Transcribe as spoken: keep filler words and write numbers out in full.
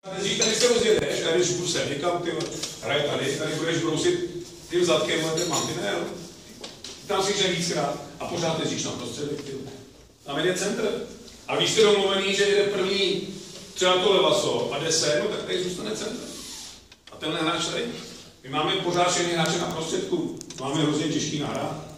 Nejdřív tady se rozjedeš a jdeš v sem někam, ty hraje tady, tady budeš brousit tím zadkem, ale ten mantinel. Tam si jde víckrát a pořád jezdíš na prostředek, ty. Tam jde centr. A když jste domluvený, že jde první třeba to levaso a jde sem, no tak tady zůstane centr. A tenhle hráč tady. My máme pořád všechny hráče na prostředku. Máme hrozně těžký nahrát.